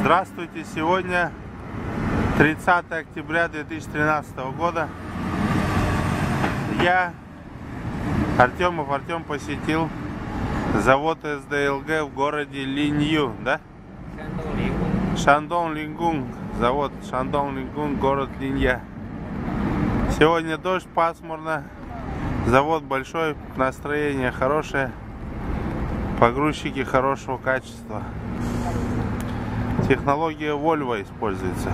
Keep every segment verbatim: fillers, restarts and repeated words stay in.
Здравствуйте! Сегодня тридцатое октября две тысячи тринадцатого года. Я, Артемов Артем, посетил завод эс дэ эл гэ в городе Линью, да? Шандон-Лингун. Завод Шандон-Лингун, город Линья. Сегодня дождь, пасмурно. Завод большой, настроение хорошее. Погрузчики хорошего качества. Технология Volvo используется.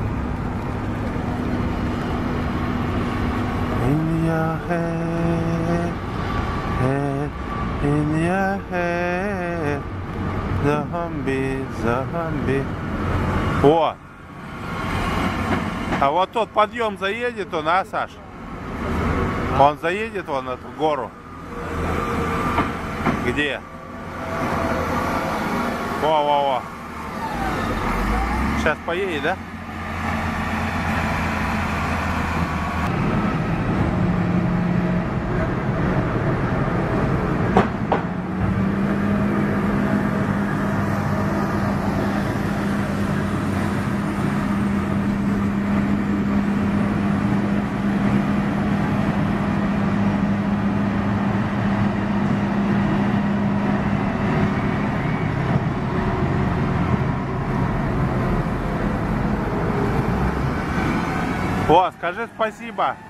In your head, head, in your head, zombie, zombie. О! А вот тот подъем заедет он, а, Саш? Он заедет вон на эту гору. Где? Во-во-во. Сейчас поедет, да? О, скажи спасибо.